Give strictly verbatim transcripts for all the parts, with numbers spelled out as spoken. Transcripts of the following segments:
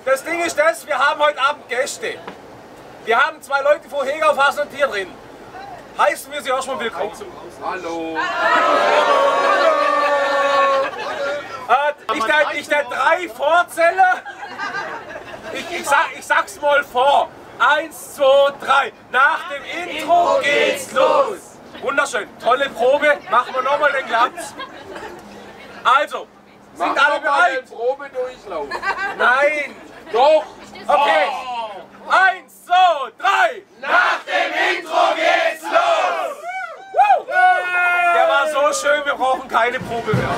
das Ding ist das, wir haben heute Abend Gäste. Wir haben zwei Leute vor Hegauf und hier drin. Heißen wir sie auch schon willkommen. Hallo. Äh, ich der, ich der drei Vorzähler. Ich, ich, sag, ich sag's mal vor. Eins, zwei, drei. Nach dem Intro geht's los. Wunderschön. Tolle Probe. Machen wir nochmal den Glanz. Also, sind alle bereit? Probedurchlauf. Nein. Doch. Okay. Eins, zwei, drei. Nach dem Intro geht's los. Woo. Der war so schön, wir brauchen keine Probe mehr.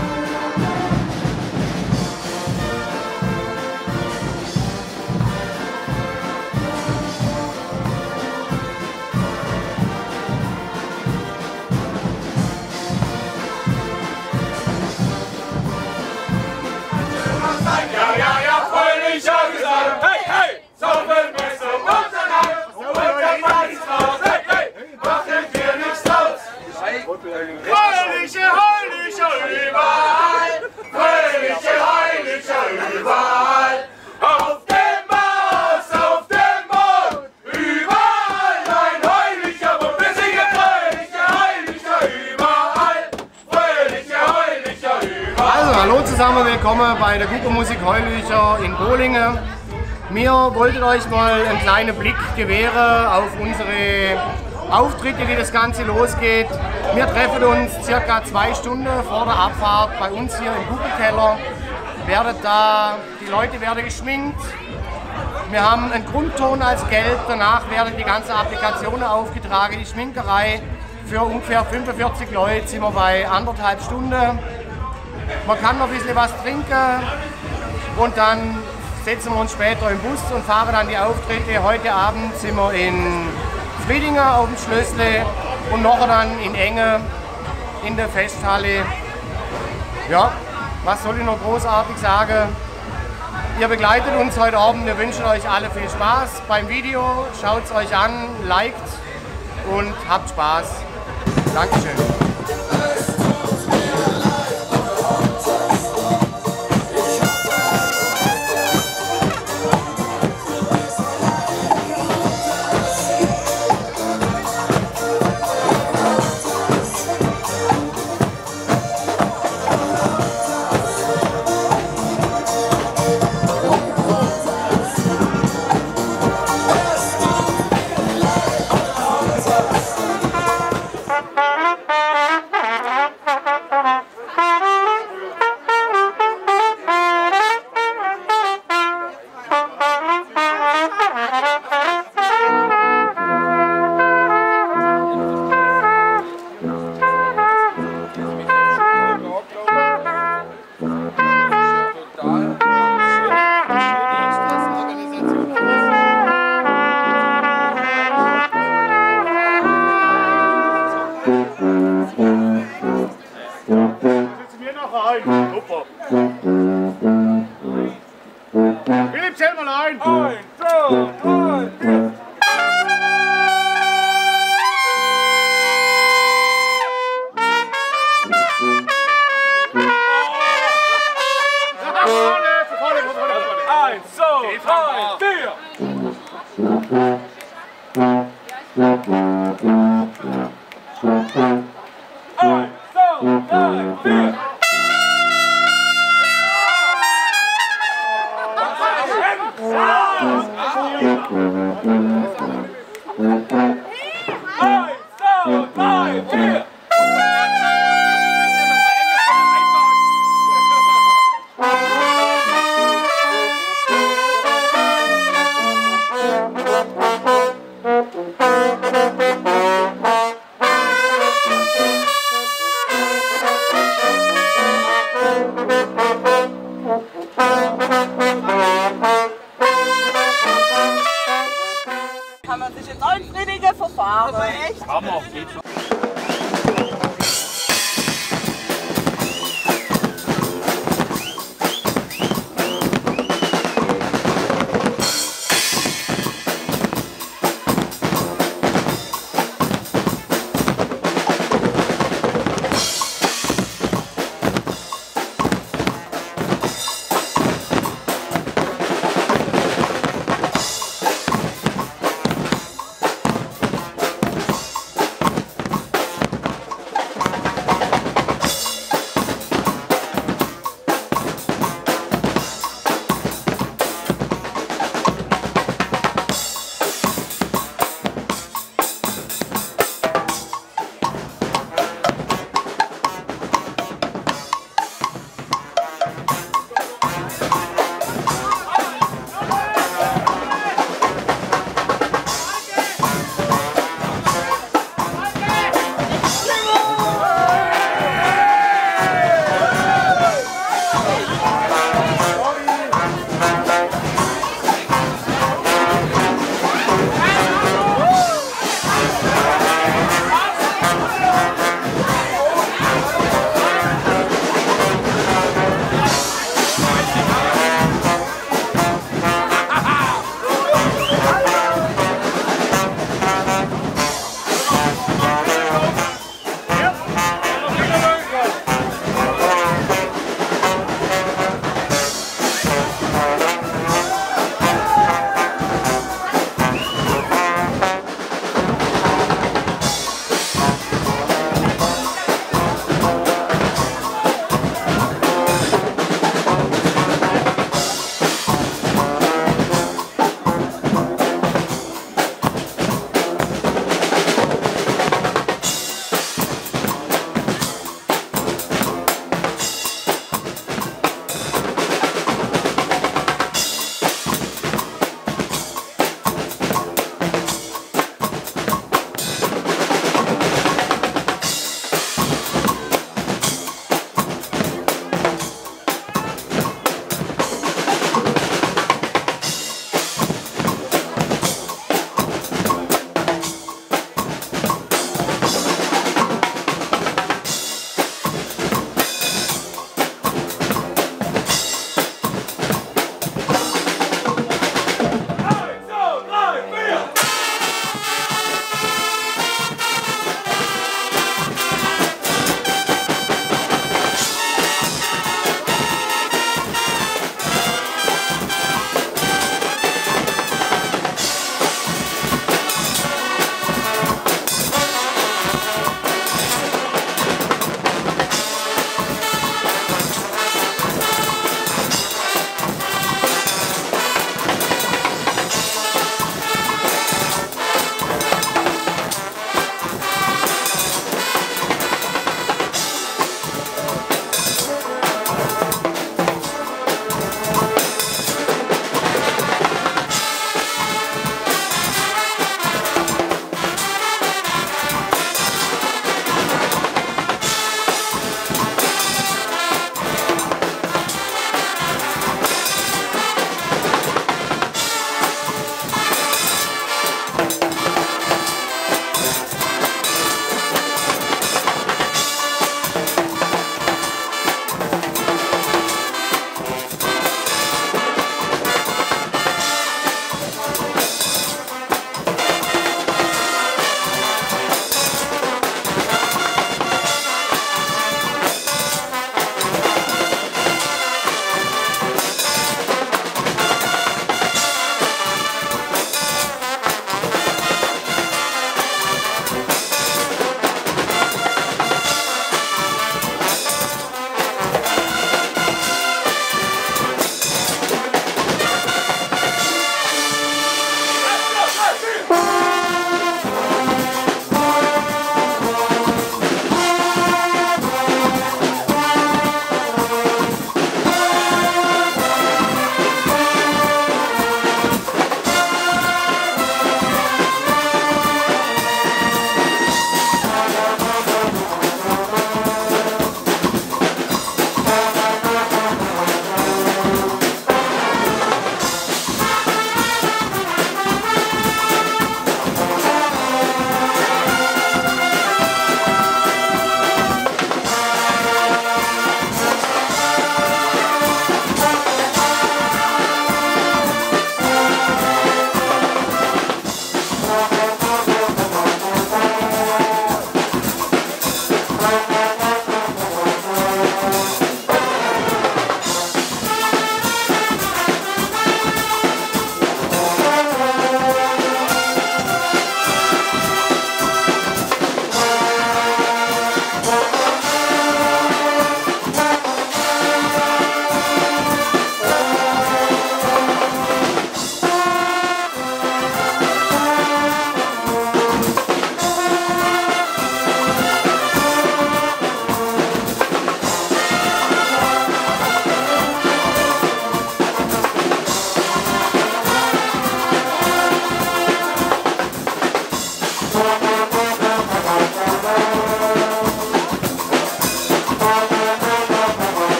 Ja, ja, ja, fröhlicher Gesang. Hey, hey. Sommermesse und Untergang. So wird der Mann nichts raus. Hey, hey. Machen wir nichts raus. Fröhliche, heilige überall. Fröhliche, heilige überall. Auf dem Mars, auf dem Mond. Überall ein heiliger Mond. Wir singen fröhliche, heilige überall. Fröhliche, heilige überall. Also, hallo zusammen, willkommen bei der Guckermusik Heulücher in Bolingen. Wir wollten euch mal einen kleinen Blick gewähren auf unsere Auftritte, die das Ganze losgeht. Wir treffen uns circa zwei Stunden vor der Abfahrt bei uns hier im Guckerkeller. Werdet da, die Leute werden geschminkt. Wir haben einen Grundton als Geld, danach werden die ganzen Applikationen aufgetragen, die Schminkerei. Für ungefähr fünfundvierzig Leute sind wir bei anderthalb Stunden. Man kann noch ein bisschen was trinken und dann setzen wir uns später im Bus und fahren dann die Auftritte. Heute Abend sind wir in Friedingen auf dem Schlössle und nachher dann in Enge in der Festhalle. Ja, was soll ich noch großartig sagen? Ihr begleitet uns heute Abend, wir wünschen euch alle viel Spaß beim Video. Schaut es euch an, liked und habt Spaß. Dankeschön. Philipp, zähl mal ein! Ein, zwei, drei, vier! Eins, zwei, drei, vier! Eins, zwei, drei, vier! Kann man sich in neun Friedinge verfahren. Echt? Hammer, geht schon.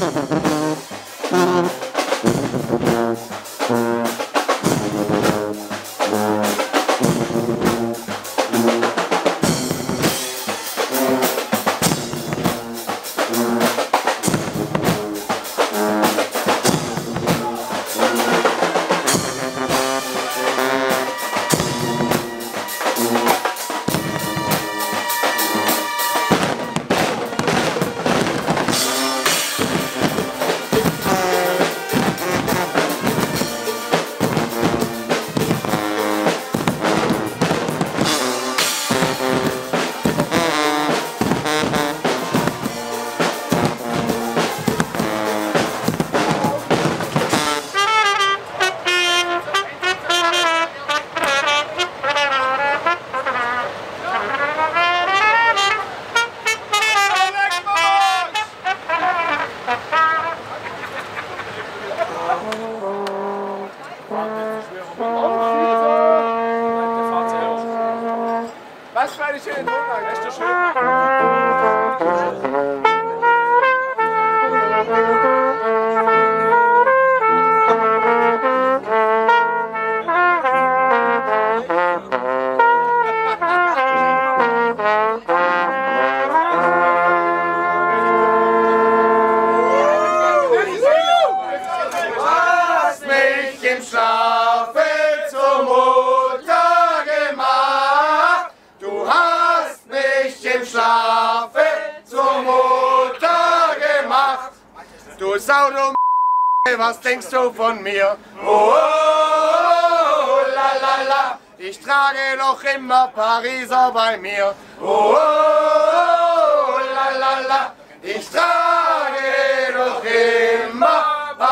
Was für eine schöne Tonlage, das ist doch schön. Du Sau, du was denkst du von mir? Oh, oh, oh, la la la, ich trage noch immer Pariser bei mir. Oh, oh, oh, la la la, ich trage noch immer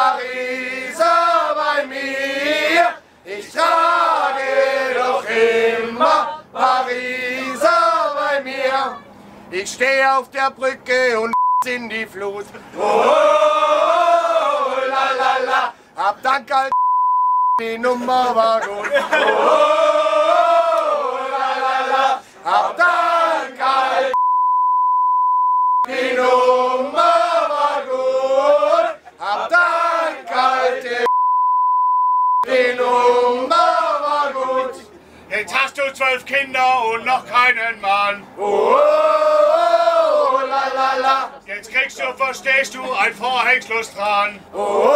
Pariser bei mir. Ich trage noch immer Pariser bei mir. Ich stehe auf der Brücke und in die Flut. Oh, oh, oh, la la la, hab Dank all die Nummer war gut. Oh, oh, oh, la la la, hab Dank all die Nummer war gut. Hab Dank all die Nummer war gut. Jetzt hast du zwölf Kinder und noch keinen Mann. Oh, oh, oh, la la la. Jetzt kriegst du, verstehst du, ein Vorhängschloss dran. Oh, oh,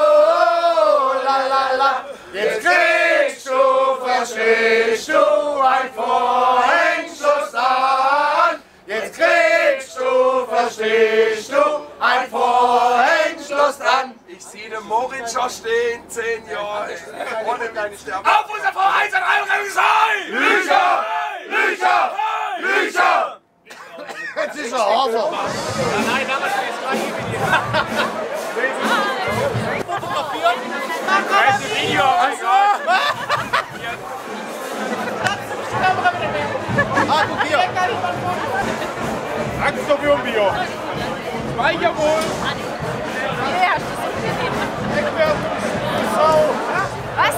oh, la la la. Jetzt kriegst du, verstehst du, ein Vorhängschloss dran. Jetzt kriegst du, verstehst du, ein Vorhängschloss dran. Ich sehe den Moritz schon stehen, zehn Jahre. Auf unser Verein sein Revolution! Lücher! Lücher! Lücher! Jetzt ist er Hafer. Nein, damals ist es gleich wie dir. Fotografieren? Das ist ein Video. Ah, guck hier. Angst auf Jumbio. Speicher wohl. Nee, hast du so gegeben. Sau. Was?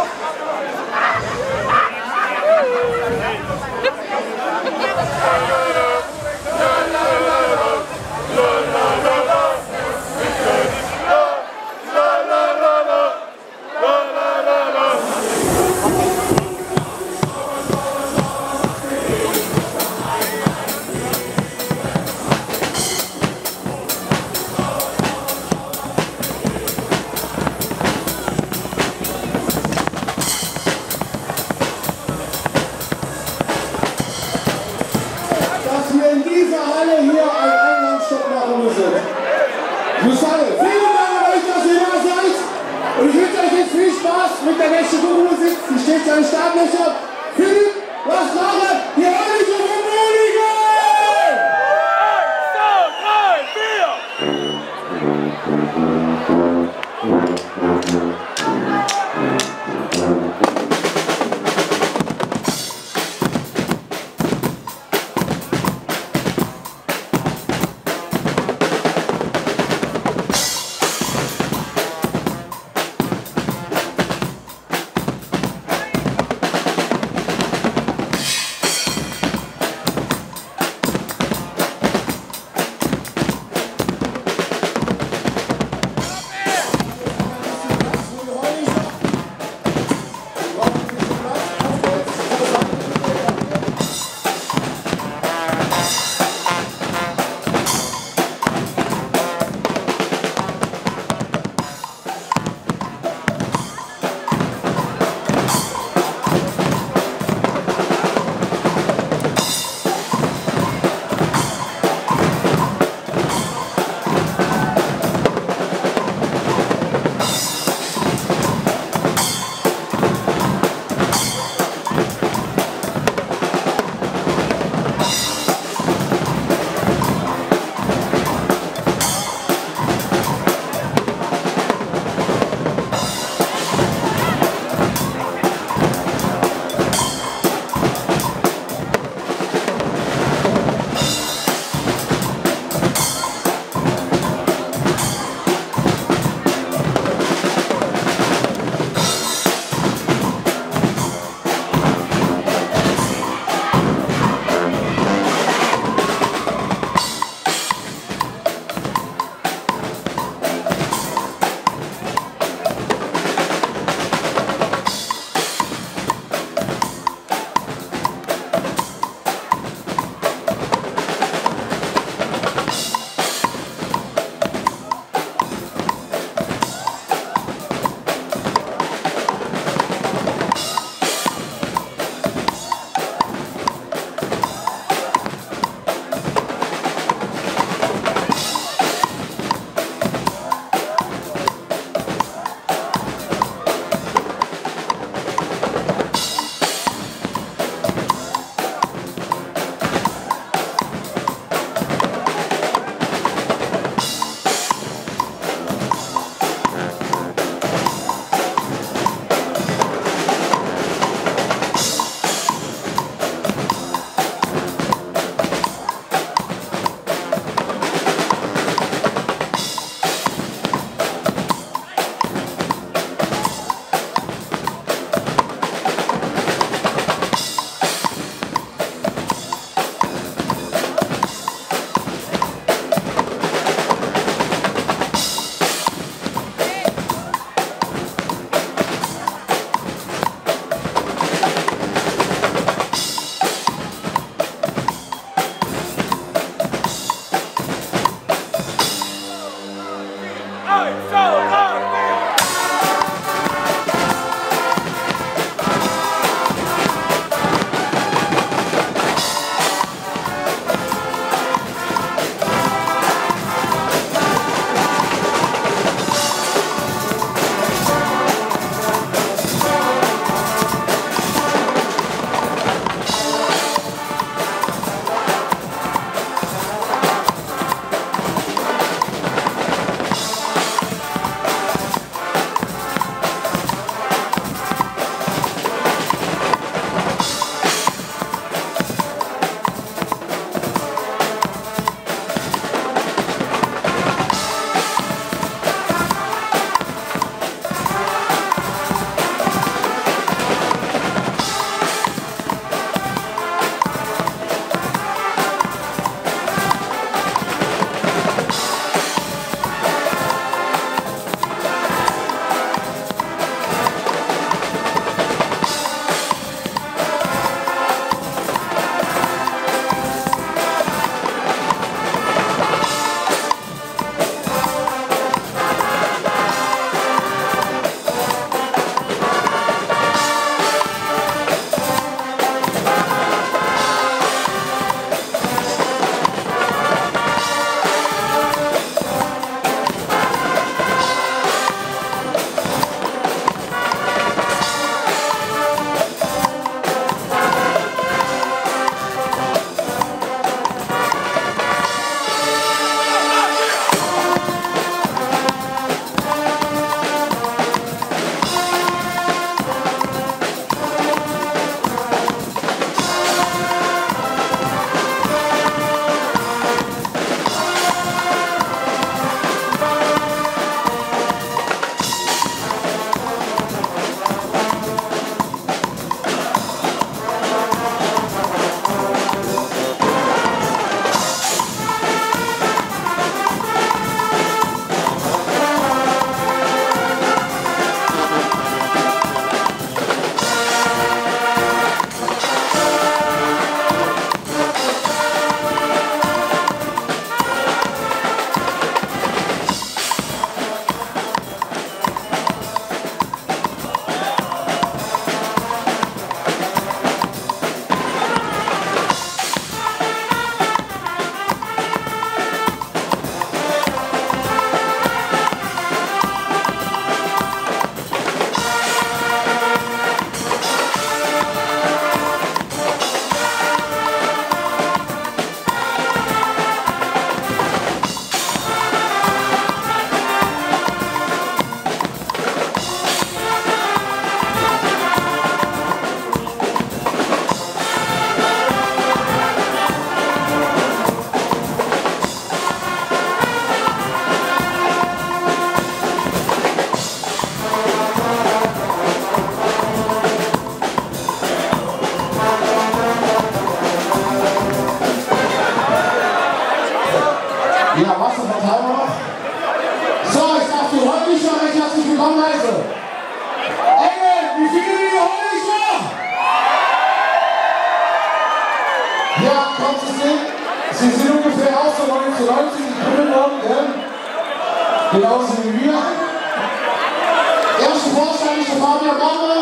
Mit der nächsten Musik, die steht an Startlöcher. Philipp, was machen? Die Heilige Rummenige! eins, zwei, drei, vier! eins, zwei, drei, vier. Sie sind ungefähr aus der neunzehnhundertneunzig gegründet worden, gell? Genauso wie wir. Erste Vorstand ist der Fabian Baumer.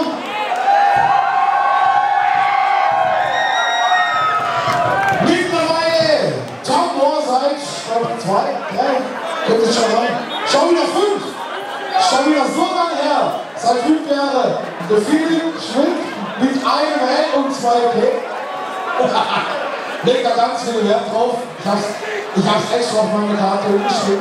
Mit dabei, Tom Mohr seit zwei, drei, kommt jetzt schon rein. Schon wieder fünf. Schon wieder so lange her. Seit fünf Jahren. Der Philipp Schmidt mit einem L und zwei P. Legt da ganz viel Wert drauf. Ich hab's, ich hab's extra auf meine Karte geschrieben.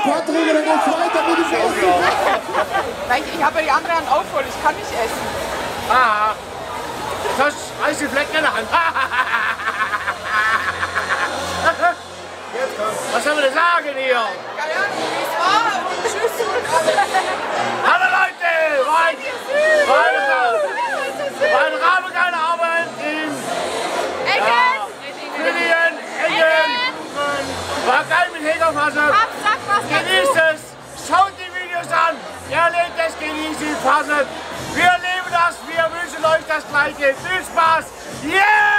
Quadriga, dann geht's weiter mit dem Essen. Weil ich, ich habe ja die anderen auch voll, ich kann nicht essen. Ah, jetzt hast du heiße Flecken in der Hand. Was soll man denn sagen hier? Keine Ahnung, wie es war und tschüss und Hallo Leute, mein, mein, mein Rahmen keine Arbeit in Egen! Lilien, Egen. War geil mit Hegerfasse. Sag was Genießt dazu! es, schaut die Videos an, erlebt es, genießt die Fasse. Wir leben das, wir wünschen euch das Gleiche. Viel Spaß! Yeah!